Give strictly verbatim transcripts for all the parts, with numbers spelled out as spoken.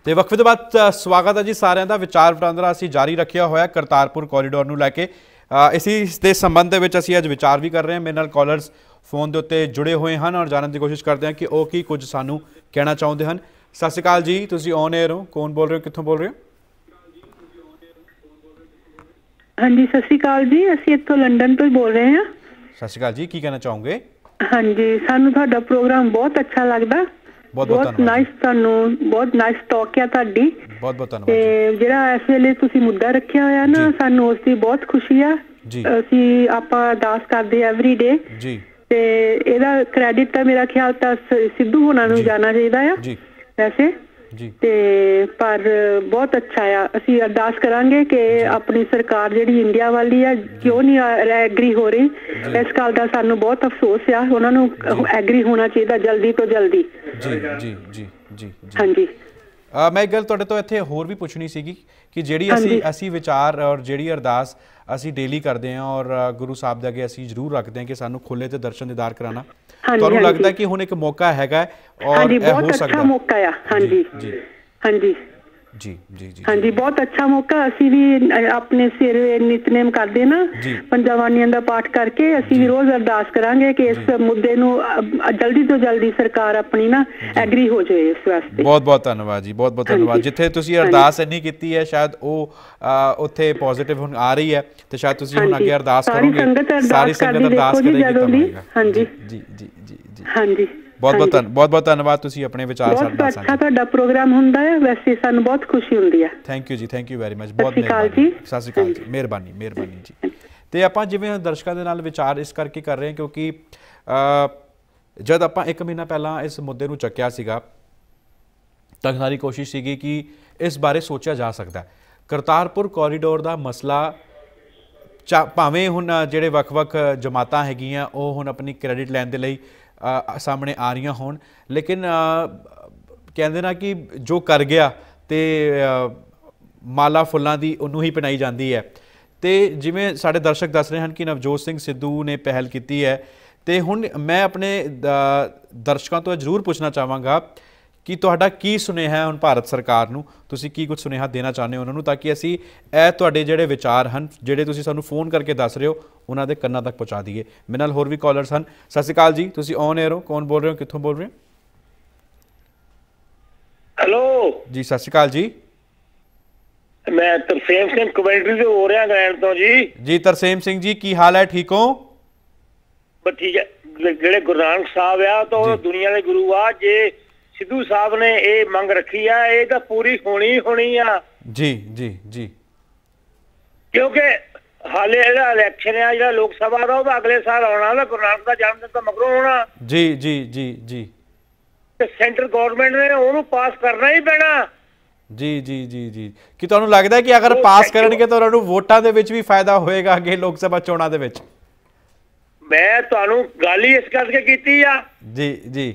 तो वक्फे तो बाद स्वागत है जी सारिਆਂ ਦਾ। विचार वटांदरा ਅਸੀਂ जारी रखिया होया करतारपुर कॉरीडोर ਨੂੰ ਲੈ ਕੇ। इसी ਦੇ संबंध ਦੇ ਵਿੱਚ ਅਸੀਂ ਅੱਜ विचार भी कर रहे हैं। मेरे नाल कॉलर्स फोन ਦੇ ਉੱਤੇ जुड़े हुए हैं और जानने की कोशिश करते हैं कि ਉਹ ਕੀ ਕੁਝ ਸਾਨੂੰ ਕਹਿਣਾ ਚਾਹੁੰਦੇ ਹਨ। ਸਤਿ ਸ਼੍ਰੀ ਅਕਾਲ ਜੀ, ਤੁਸੀਂ ਔਨ 에ਅਰ ਹੋ, ਕੌਣ ਬੋਲ ਰਹੇ ਹੋ, ਕਿੱਥੋਂ ਬੋਲ ਰਹੇ ਹੋ? हाँ जी सत श्री अकाल जी, ਅਸੀਂ ਇੱਥੋਂ ਲੰਡਨ ਤੋਂ ਹੀ ਬੋਲ ਰਹੇ ਹਾਂ। ਸਤਿ ਸ਼੍ਰੀ ਅਕਾਲ ਜੀ, ਕੀ ਕਹਿਣਾ ਚਾਹੋਗੇ? हाँ जी, ਸਾਨੂੰ ਤੁਹਾਡਾ ਪ੍ਰੋਗਰਾਮ ਬਹੁਤ ਅੱਛਾ ਲੱਗਦਾ। बहुत बहुत बहुत नाइस, ਤੁਹਾਨੂੰ ਬਹੁਤ ਨਾਈਸ ਟਾਕ ਹੈ ਤੁਹਾਡੀ। बहुत बहुत धन्यवाद ਤੇ ਜਿਹੜਾ ਇਸ ਵੇਲੇ ਤੁਸੀਂ ਮੁੱਦਾ ਰੱਖਿਆ ਹੋਇਆ ਨਾ, ਸਾਨੂੰ ਉਸ ਦੀ ਬਹੁਤ ਖੁਸ਼ੀ ਆ ਜੀ। ਅਸੀਂ ਆਪਾਂ ਅਰਦਾਸ ਕਰਦੇ ਐਵਰੀ ਡੇ ਜੀ, ਤੇ ਇਹਦਾ ਕ੍ਰੈਡਿਟ ਤਾਂ ਮੇਰਾ ਖਿਆਲ ਤਾਂ ਸਿੱਧੂ ਹੋਣਾ ਨੂੰ ਜਾਣਾ ਚਾਹੀਦਾ ਆ ਜੀ ਵੈਸੇ ਜੀ। ਤੇ ਪਰ ਬਹੁਤ ਅੱਛਾ ਆ, ਅਸੀਂ ਅਰਦਾਸ ਕਰਾਂਗੇ ਕਿ ਆਪਣੀ ਸਰਕਾਰ ਜਿਹੜੀ ਇੰਡੀਆ ਵਾਲੀ ਆ ਕਿਉਂ ਨਹੀਂ ਐਗਰੀ ਹੋ ਰਹੀ, ਇਸ ਗੱਲ ਦਾ ਸਾਨੂੰ ਬਹੁਤ ਅਫਸੋਸ ਆ। ਉਹਨਾਂ ਨੂੰ ਐਗਰੀ ਹੋਣਾ ਚਾਹੀਦਾ ਜਲਦੀ ਤੋਂ ਜਲਦੀ ਜੀ ਜੀ ਜੀ ਜੀ। ਹਾਂਜੀ, ਮੈਂ ਇੱਕ ਗੱਲ ਤੁਹਾਡੇ ਤੋਂ ਇੱਥੇ ਹੋਰ ਵੀ ਪੁੱਛਣੀ ਸੀਗੀ ਕਿ ਜਿਹੜੀ ਅਸੀਂ ਅਸੀਂ ਵਿਚਾਰ ਔਰ ਜਿਹੜੀ ਅਰਦਾਸ ਅਸੀਂ ਡੇਲੀ ਕਰਦੇ ਹਾਂ ਔਰ ਗੁਰੂ ਸਾਹਿਬ ਦੇ ਅੱਗੇ ਅਸੀਂ ਜ਼ਰੂਰ ਰੱਖਦੇ ਹਾਂ ਕਿ ਸਾਨੂੰ ਖੁੱਲੇ ਤੇ ਦਰਸ਼ਨ ਦੀਦਾਰ ਕਰਾਉਣਾ, ਤੁਹਾਨੂੰ ਲੱਗਦਾ ਕਿ ਹੁਣ ਇੱਕ ਮੌਕਾ ਹੈਗਾ ਔਰ ਇਹ ਹੋ ਸਕਦਾ? ਅੱਛਾ ਮੌਕਾ ਆ। ਹਾਂਜੀ ਜੀ ਹਾਂਜੀ ਜੀ ਜੀ ਜੀ ਹਾਂਜੀ, ਬਹੁਤ ਅੱਛਾ ਮੌਕਾ। ਅਸੀਂ ਵੀ ਆਪਣੇ ਸਿਰ ਨਿਤਨੇਮ ਕਰਦੇ ਨਾ, ਪੰਜਾਂ ਬਾਣੀਆਂ ਦਾ ਪਾਠ ਕਰਕੇ ਅਸੀਂ ਵੀ ਰੋਜ਼ ਅਰਦਾਸ ਕਰਾਂਗੇ ਕਿ ਇਸ ਮੁੱਦੇ ਨੂੰ ਜਲਦੀ ਤੋਂ ਜਲਦੀ ਸਰਕਾਰ ਆਪਣੀ ਨਾ ਐਗਰੀ ਹੋ ਜਾਏ ਇਸ ਵਾਸਤੇ। ਬਹੁਤ ਬਹੁਤ ਧੰਨਵਾਦ ਜੀ, ਬਹੁਤ ਬਹੁਤ ਧੰਨਵਾਦ। ਜਿੱਥੇ ਤੁਸੀਂ ਅਰਦਾਸ ਇੰਨੀ ਕੀਤੀ ਹੈ ਸ਼ਾਇਦ ਉਹ ਉੱਥੇ ਪੋਜ਼ਿਟਿਵ ਹੁਣ ਆ ਰਹੀ ਹੈ ਤੇ ਸ਼ਾਇਦ ਤੁਸੀਂ ਹੁਣ ਅੱਗੇ ਅਰਦਾਸ ਕਰੋਗੇ, ਸਾਰੀ ਸੰਗਤ ਅਰਦਾਸ ਕਰੇਗੀ। ਹਾਂਜੀ ਜੀ ਜੀ ਜੀ ਜੀ ਹਾਂਜੀ, ਬਹੁਤ ਬਹੁਤ ਬਹੁਤ ਬਹੁਤ ਧੰਨਵਾਦ। ਤੁਸੀਂ ਆਪਣੇ ਵਿਚਾਰ ਸਾਡੇ ਨਾਲ ਸਾਂਝੇ। ਅੱਛਾ ਤੁਹਾਡਾ ਪ੍ਰੋਗਰਾਮ ਹੁੰਦਾ ਹੈ ਵੈਸੇ, ਸਾਨੂੰ ਬਹੁਤ ਖੁਸ਼ੀ ਹੁੰਦੀ ਹੈ। ਥੈਂਕ ਯੂ ਜੀ, ਥੈਂਕ ਯੂ ਵੈਰੀ ਮਚ, ਬਹੁਤ ਮਿਹਰਬਾਨੀ। ਸਤਿ ਸ਼੍ਰੀ ਅਕਾਲ ਜੀ, ਮਿਹਰਬਾਨੀ ਮਿਹਰਬਾਨੀ ਜੀ। ਤੇ ਆਪਾਂ ਜਿਵੇਂ ਦਰਸ਼ਕਾਂ ਦੇ ਨਾਲ ਵਿਚਾਰ ਇਸ ਕਰਕੇ ਕਰ ਰਹੇ ਹਾਂ ਕਿਉਂਕਿ ਜਦ ਆਪਾਂ ਇੱਕ ਮਹੀਨਾ ਪਹਿਲਾਂ ਇਸ ਮੁੱਦੇ ਨੂੰ ਚੱਕਿਆ ਸੀਗਾ ਤਾਂ ਸਾਰੀ ਕੋਸ਼ਿਸ਼ ਸੀਗੀ ਕਿ ਇਸ ਬਾਰੇ ਸੋਚਿਆ ਜਾ ਸਕਦਾ। ਕਰਤਾਰਪੁਰ ਕੋਰੀਡੋਰ ਦਾ ਮਸਲਾ ਚਾ ਭਾਵੇਂ ਹੁਣ ਜਿਹੜੇ ਵੱਖ-ਵੱਖ ਜਮਾਤਾਂ ਹੈਗੀਆਂ ਉਹ ਹੁਣ ਆਪਣੀ ਕ੍ਰੈਡਿਟ ਲੈਣ ਦੇ ਲਈ ਸਾਹਮਣੇ ਆ ਰਹੀਆਂ ਹੋਣ, ਲੇਕਿਨ ਕਹਿੰਦੇ ਨਾ ਕਿ ਜੋ ਕਰ ਗਿਆ ਤੇ ਮਾਲਾ ਫੁੱਲਾਂ ਦੀ ਉਹਨੂੰ ਹੀ ਪਹਿਨਾਈ ਜਾਂਦੀ ਹੈ। ਤੇ ਜਿਵੇਂ ਸਾਡੇ ਦਰਸ਼ਕ ਦੱਸ ਰਹੇ ਹਨ ਕਿ ਨਵਜੋਤ ਸਿੰਘ ਸਿੱਧੂ ਨੇ ਪਹਿਲ ਕੀਤੀ ਹੈ, ਤੇ ਹੁਣ ਮੈਂ ਆਪਣੇ ਦਰਸ਼ਕਾਂ ਤੋਂ ਜ਼ਰੂਰ ਪੁੱਛਣਾ ਚਾਹਾਂਗਾ ਕਿ ਤੁਹਾਡਾ ਕੀ ਸੁਨੇਹਾ ਹੁਣ ਭਾਰਤ ਸਰਕਾਰ ਨੂੰ, ਤੁਸੀਂ ਕੀ ਕੁਝ ਸੁਨੇਹਾ ਦੇਣਾ ਚਾਹੁੰਦੇ ਹੋ ਉਹਨਾਂ ਨੂੰ, ਤਾਂ ਕਿ ਅਸੀਂ ਇਹ ਤੁਹਾਡੇ ਜਿਹੜੇ ਵਿਚਾਰ ਹਨ ਜਿਹੜੇ ਤੁਸੀਂ ਸਾਨੂੰ ਫੋਨ ਕਰਕੇ ਦੱਸ ਰਹੇ ਹੋ ਉਹਨਾਂ ਦੇ ਕੰਨਾਂ ਤੱਕ ਪਹੁੰਚਾ ਦਈਏ। ਮੇਰੇ ਨਾਲ ਹੋਰ ਵੀ ਕਾਲਰਸ ਹਨ। ਸਤਿ ਸ਼੍ਰੀ ਅਕਾਲ ਜੀ, ਤੁਸੀਂ ਔਨ 에ਅਰ ਹੋ, ਕੌਣ ਬੋਲ ਰਹੇ ਹੋ, ਕਿੱਥੋਂ ਬੋਲ ਰਹੇ ਹੋ? ਹੈਲੋ ਜੀ ਸਤਿ ਸ਼੍ਰੀ ਅਕਾਲ ਜੀ, ਮੈਂ ਤਰਸੇਮ ਸਿੰਘ ਕਮੈਂਟਰੀ ਤੋਂ ਹੋ ਰਿਹਾ ਇੰਗਲੈਂਡ ਤੋਂ ਜੀ। ਜੀ ਤਰਸੇਮ ਸਿੰਘ ਜੀ, ਕੀ ਹਾਲ ਹੈ, ਠੀਕ ਹੋ? ਬਸ ਠੀਕ ਹੈ। ਜਿਹੜੇ ਗੁਰੂ ਨਾਨਕ ਸਾਹਿਬ ਆ ਤਾਂ ਦੁਨੀਆ ਦੇ ਗੁਰੂ ਆ, ਜੇ ਸਿੱਧੂ ਸਾਹਿਬ ਨੇ ਇਹ ਮੰਗ ਰੱਖੀ ਆ ਇਹ ਤਾਂ ਪੂਰੀ ਹੋਣੀ ਹੋਣੀ ਆ ਜੀ ਜੀ ਜੀ। ਕਿਉਂਕਿ ਹਾਲੇ ਇਹਦਾ ਇਲੈਕਸ਼ਨ ਆ ਜਿਹੜਾ ਲੋਕ ਸਭਾ ਦਾ, ਉਹਦਾ ਅਗਲੇ ਸਾਲ ਆਉਣਾ, ਉਹਦਾ ਗੁਰੂ ਨਾਨਕ ਦਾ ਜਨਮ ਦਿਨ ਤਾਂ ਮਗਰੋਂ ਹੋਣਾ ਜੀ ਜੀ ਜੀ ਜੀ। ਤੇ ਸੈਂਟਰ ਗਵਰਨਮੈਂਟ ਨੇ ਉਹਨੂੰ ਪਾਸ ਕਰਨਾ ਹੀ ਪੈਣਾ ਜੀ ਜੀ ਜੀ ਜੀ। ਕੀ ਤੁਹਾਨੂੰ ਲੱਗਦਾ ਹੈ ਕਿ ਅਗਰ ਪਾਸ ਕਰਨਗੇ ਤਾਂ ਉਹਨਾਂ ਨੂੰ ਵੋਟਾਂ ਦੇ ਵਿੱਚ ਵੀ ਫਾਇਦਾ ਹੋਏਗਾ ਅੱਗੇ ਲੋਕ ਸਭਾ ਚੋਣਾਂ ਦੇ ਵਿੱਚ? ਮੈਂ ਤੁਹਾਨੂੰ ਗੱਲ ਹੀ ਇਸ ਕਰਕੇ ਕੀਤੀ ਆ ਜੀ ਜੀ।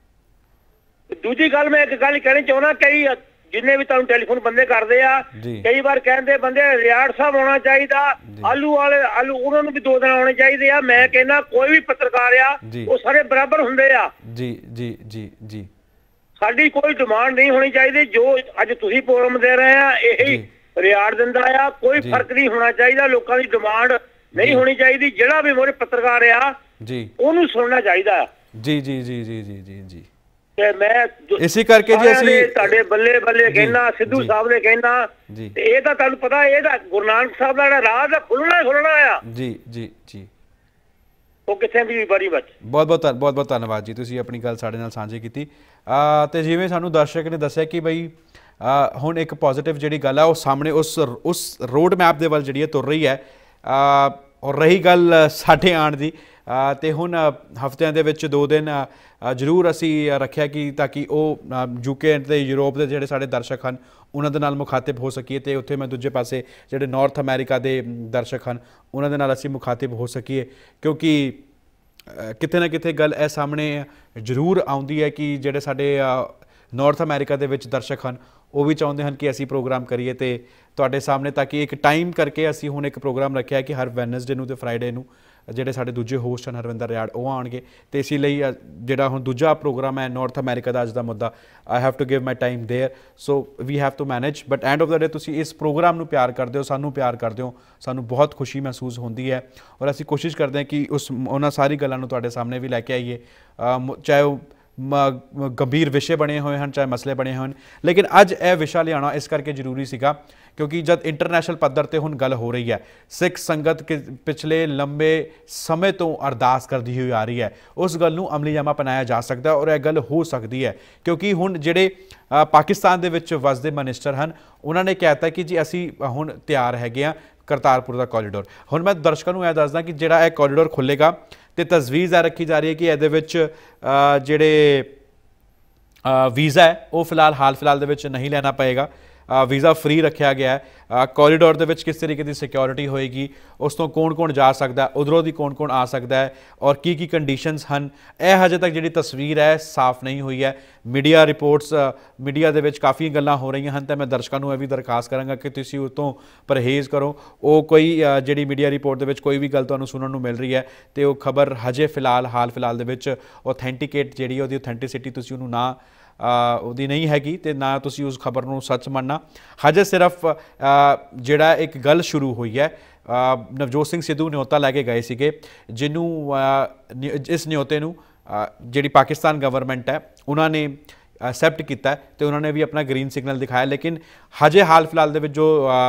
ਦੂਜੀ ਗੱਲ ਮੈਂ ਇੱਕ ਗੱਲ ਕਹਿਣੀ ਚਾਹੁੰਦਾ, ਕਈ ਜਿੰਨੇ ਵੀ ਤੁਹਾਨੂੰ ਟੈਲੀਫੋਨ ਬੰਦੇ ਕਰਦੇ ਆ ਕਈ ਵਾਰ ਕਹਿੰਦੇ ਬੰਦੇ ਰਿਆੜ ਸਾਹਿਬ ਆਉਣਾ ਚਾਹੀਦਾ, ਆਲੂ ਵਾਲੇ ਆਲੂ ਉਹਨਾਂ ਨੂੰ ਵੀ ਦੋ ਦਿਨ ਆਉਣੇ ਚਾਹੀਦੇ ਆ। ਮੈਂ ਕਹਿੰਦਾ ਕੋਈ ਵੀ ਪੱਤਰਕਾਰ ਆ ਉਹ ਸਾਰੇ ਬਰਾਬਰ ਹੁੰਦੇ ਆ ਜੀ ਜੀ ਜੀ ਜੀ। ਸਾਡੀ ਕੋਈ ਡਿਮਾਂਡ ਨਹੀਂ ਹੋਣੀ ਚਾਹੀਦੀ। ਜੋ ਅੱਜ ਤੁਸੀਂ ਪ੍ਰੋਗਰਾਮ ਦੇ ਰਹੇ ਆ ਇਹੀ ਰਿਆੜ ਦਿੰਦਾ ਆ, ਕੋਈ ਫਰਕ ਨਹੀਂ ਹੋਣਾ ਚਾਹੀਦਾ। ਲੋਕਾਂ ਦੀ ਡਿਮਾਂਡ ਨਹੀਂ ਹੋਣੀ ਚਾਹੀਦੀ। ਜਿਹੜਾ ਵੀ ਮੋਰੇ ਪੱਤਰਕਾਰ ਆ ਜੀ ਉਹਨੂੰ ਸੁਣਨਾ ਚਾਹੀਦਾ ਜੀ ਜੀ ਜੀ ਜੀ ਜੀ ਜੀ ਜੀ। ਤੇ ਮੈਂ ਇਸੇ ਕਰਕੇ ਜੀ ਅਸੀਂ ਤੁਹਾਡੇ ਬੱਲੇ ਬੱਲੇ ਕਹਿਣਾ, ਸਿੱਧੂ ਸਾਹਿਬ ਨੇ ਕਹਿਣਾ, ਤੇ ਇਹ ਤਾਂ ਤੁਹਾਨੂੰ ਪਤਾ ਇਹਦਾ ਗੁਰੂ ਨਾਨਕ ਸਾਹਿਬ ਦਾ ਜਿਹੜਾ ਰਾਹ ਦਾ ਖੁੱਲਣਾ ਖੁੱਲਣਾ ਆ ਜੀ ਜੀ ਜੀ। ਉਹ ਕਿੱਥੇ ਵੀ ਬੜੀ ਬਚ। ਬਹੁਤ ਬਹੁਤ ਬਹੁਤ ਬਹੁਤ ਧੰਨਵਾਦ ਜੀ, ਤੁਸੀਂ ਆਪਣੀ ਗੱਲ ਸਾਡੇ ਨਾਲ ਸਾਂਝੀ ਕੀਤੀ। ਤੇ ਜਿਵੇਂ ਸਾਨੂੰ ਦਰਸ਼ਕ ਨੇ ਦੱਸਿਆ ਕਿ ਬਈ ਹੁਣ ਇੱਕ ਪੋਜ਼ੀਟਿਵ ਜਿਹੜੀ ਗੱਲ ਹੈ ਉਹ ਸਾਹਮਣੇ ਉਸ ਉਸ ਰੋਡ ਮੈਪ ਦੇ ਵੱਲ ਜਿਹੜੀ ਹੈ ਤੁਰ ਰਹੀ ਹੈ। ਔਰ ਰਹੀ ਗੱਲ ਸਾਡੇ ਆਉਣ ਦੀ, ਤੇ ਹੁਣ ਹਫ਼ਤਿਆਂ ਦੇ ਵਿੱਚ ਦੋ ਦਿਨ ਜ਼ਰੂਰ ਅਸੀਂ ਰੱਖਿਆ ਕਿ ਤਾਂ ਕਿ ਉਹ ਯੂਕੇ ਅਤੇ ਯੂਰਪ ਦੇ ਜਿਹੜੇ ਸਾਡੇ ਦਰਸ਼ਕ ਹਨ ਉਹਨਾਂ ਦੇ ਨਾਲ ਮੁਖਾਤਿਬ ਹੋ ਸਕੀਏ, ਅਤੇ ਉੱਥੇ ਮੈਂ ਦੂਜੇ ਪਾਸੇ ਜਿਹੜੇ ਨਾਰਥ ਅਮਰੀਕਾ ਦੇ ਦਰਸ਼ਕ ਹਨ ਉਹਨਾਂ ਦੇ ਨਾਲ ਅਸੀਂ ਮੁਖਾਤਿਬ ਹੋ ਸਕੀਏ। ਕਿਉਂਕਿ ਕਿਤੇ ਨਾ ਕਿਤੇ ਗੱਲ ਇਹ ਸਾਹਮਣੇ ਜ਼ਰੂਰ ਆਉਂਦੀ ਹੈ ਕਿ ਜਿਹੜੇ ਸਾਡੇ ਨਾਰਥ ਅਮਰੀਕਾ ਦੇ ਵਿੱਚ ਦਰਸ਼ਕ ਹਨ ਉਹ ਵੀ ਚਾਹੁੰਦੇ ਹਨ ਕਿ ਅਸੀਂ ਪ੍ਰੋਗਰਾਮ ਕਰੀਏ ਅਤੇ ਤੁਹਾਡੇ ਸਾਹਮਣੇ, ਤਾਂ ਕਿ ਇੱਕ ਟਾਈਮ ਕਰਕੇ ਅਸੀਂ ਹੁਣ ਇੱਕ ਪ੍ਰੋਗਰਾਮ ਰੱਖਿਆ ਕਿ ਹਰ ਵੈਨਸਡੇ ਨੂੰ ਅਤੇ ਫਰਾਈਡੇ ਨੂੰ ਜਿਹੜੇ ਸਾਡੇ ਦੂਜੇ ਹੋਸਟ ਹਨ ਹਰਵਿੰਦਰ ਰਿਆੜ ਉਹ ਆਉਣਗੇ ਤੇ ਇਸੇ ਲਈ ਜਿਹੜਾ ਹੁਣ ਦੂਜਾ ਪ੍ਰੋਗਰਾਮ ਹੈ ਨਾਰਥ ਅਮਰੀਕਾ ਦਾ ਅੱਜ ਦਾ ਮੁੱਦਾ I have to give my time there so we have to manage but end of the day ਤੁਸੀਂ ਇਸ ਪ੍ਰੋਗਰਾਮ ਨੂੰ ਪਿਆਰ ਕਰਦੇ ਹੋ ਸਾਨੂੰ ਪਿਆਰ ਕਰਦੇ ਹੋ ਸਾਨੂੰ ਬਹੁਤ ਖੁਸ਼ੀ ਮਹਿਸੂਸ ਹੁੰਦੀ ਹੈ ਔਰ ਅਸੀਂ ਕੋਸ਼ਿਸ਼ ਕਰਦੇ ਹਾਂ ਕਿ ਉਸ ਉਹਨਾਂ ਸਾਰੀ ਗੱਲਾਂ ਨੂੰ ਤੁਹਾਡੇ ਸਾਹਮਣੇ ਵੀ ਲੈ ਕੇ ਆਈਏ ਚਾਹੇ ਉਹ ਗੰਭੀਰ ਵਿਸ਼ੇ ਬਣੇ ਹੋਏ ਹਨ ਚਾਹੇ ਮਸਲੇ ਬਣੇ ਹੋਣ ਲੇਕਿਨ ਅੱਜ ਇਹ ਵਿਸ਼ਾ ਲਿਆਉਣਾ ਇਸ ਕਰਕੇ ਜ਼ਰੂਰੀ ਸੀਗਾ ਕਿਉਂਕਿ ਜਦ ਇੰਟਰਨੈਸ਼ਨਲ ਪੱਧਰ 'ਤੇ ਹੁਣ ਗੱਲ ਹੋ ਰਹੀ ਹੈ ਸਿੱਖ ਸੰਗਤ ਕਿ ਪਿਛਲੇ ਲੰਬੇ ਸਮੇਂ ਤੋਂ ਅਰਦਾਸ ਕਰਦੀ ਹੋਈ ਆ ਰਹੀ ਹੈ ਉਸ ਗੱਲ ਨੂੰ ਅਮਲੀ ਜਾਮਾ ਪਨਾਇਆ ਜਾ ਸਕਦਾ ਔਰ ਇਹ ਗੱਲ ਹੋ ਸਕਦੀ ਹੈ ਕਿਉਂਕਿ ਹੁਣ ਜਿਹੜੇ ਪਾਕਿਸਤਾਨ ਦੇ ਵਿੱਚ ਵਸਦੇ ਮਨਿਸਟਰ ਹਨ ਉਹਨਾਂ ਨੇ ਕਹਿ ਤਾ ਕਿ ਜੀ ਅਸੀਂ ਹੁਣ ਤਿਆਰ ਹੈਗੇ ਹਾਂ ਕਰਤਾਰਪੁਰ ਦਾ ਕੋਰੀਡੋਰ ਹੁਣ ਮੈਂ ਦਰਸ਼ਕਾਂ ਨੂੰ ਇਹ ਦੱਸਦਾ ਕਿ ਜਿਹੜਾ ਇਹ ਕੋਰੀਡੋਰ ਖੁੱਲ੍ਹੇਗਾ ਅਤੇ ਤਜਵੀਜ਼ ਇਹ ਰੱਖੀ ਜਾ ਰਹੀ ਹੈ ਕਿ ਇਹਦੇ ਵਿੱਚ ਜਿਹੜੇ ਵੀਜ਼ਾ ਹੈ ਉਹ ਫਿਲਹਾਲ ਹਾਲ ਫਿਲਹਾਲ ਦੇ ਵਿੱਚ ਨਹੀਂ ਲੈਣਾ ਪਏਗਾ ਵੀਜ਼ਾ ਫ੍ਰੀ ਰੱਖਿਆ ਗਿਆ ਹੈ ਕੋਰੀਡੋਰ ਦੇ ਵਿੱਚ ਕਿਸ ਤਰੀਕੇ ਦੀ ਸਿਕਿਉਰਿਟੀ ਹੋਏਗੀ ਉਸ ਤੋਂ ਕੌਣ ਕੌਣ ਜਾ ਸਕਦਾ ਉਧਰੋਂ ਦੀ ਕੌਣ ਕੌਣ ਆ ਸਕਦਾ ਹੈ ਔਰ ਕੀ ਕੀ ਕੰਡੀਸ਼ਨਸ ਹਨ ਇਹ ਹਜੇ ਤੱਕ ਜਿਹੜੀ ਤਸਵੀਰ ਹੈ ਸਾਫ਼ ਨਹੀਂ ਹੋਈ ਹੈ ਮੀਡੀਆ ਰਿਪੋਰਟਸ ਮੀਡੀਆ ਦੇ ਵਿੱਚ ਕਾਫੀ ਗੱਲਾਂ ਹੋ ਰਹੀਆਂ ਹਨ ਤਾਂ ਮੈਂ ਦਰਸ਼ਕਾਂ ਨੂੰ ਇਹ ਵੀ ਦਰਖਾਸਤ ਕਰਾਂਗਾ ਕਿ ਤੁਸੀਂ ਉਹ ਤੋਂ ਪਰਹੇਜ਼ ਕਰੋ ਉਹ ਕੋਈ ਜਿਹੜੀ ਮੀਡੀਆ ਰਿਪੋਰਟ ਦੇ ਵਿੱਚ ਕੋਈ ਵੀ ਗੱਲ ਤੁਹਾਨੂੰ ਸੁਣਨ ਨੂੰ ਮਿਲ ਰਹੀ ਹੈ ਅਤੇ ਉਹ ਖਬਰ ਹਜੇ ਫਿਲਹਾਲ ਹਾਲ ਫਿਲਹਾਲ ਦੇ ਵਿੱਚ ਔਥੈਂਟੀਕੇਟ ਜਿਹੜੀ ਉਹਦੀ ਔਥੈਂਟਿਸਿਟੀ ਤੁਸੀਂ ਉਹਨੂੰ ਨਾ ਉਹਦੀ ਨਹੀਂ ਹੈਗੀ ਅਤੇ ਨਾ ਤੁਸੀਂ ਉਸ ਖਬਰ ਨੂੰ ਸੱਚ ਮੰਨਣਾ ਹਜੇ ਸਿਰਫ ਜਿਹੜਾ ਇੱਕ ਗੱਲ ਸ਼ੁਰੂ ਹੋਈ ਹੈ ਨਵਜੋਤ ਸਿੰਘ ਸਿੱਧੂ ਨਿਯੋਤਾ ਲੈ ਕੇ ਗਏ ਸੀਗੇ ਜਿਹਨੂੰ ਇਸ ਨਿਯੋਤੇ ਨੂੰ ਜਿਹੜੀ ਪਾਕਿਸਤਾਨ ਗਵਰਨਮੈਂਟ ਹੈ ਉਹਨਾਂ ਨੇ ਐਕਸੈਪਟ ਕੀਤਾ ਅਤੇ ਉਹਨਾਂ ਨੇ ਵੀ ਆਪਣਾ ਗ੍ਰੀਨ ਸਿਗਨਲ ਦਿਖਾਇਆ ਲੇਕਿਨ ਹਜੇ ਹਾਲ ਫਿਲਹਾਲ ਦੇ ਵਿੱਚ ਜੋ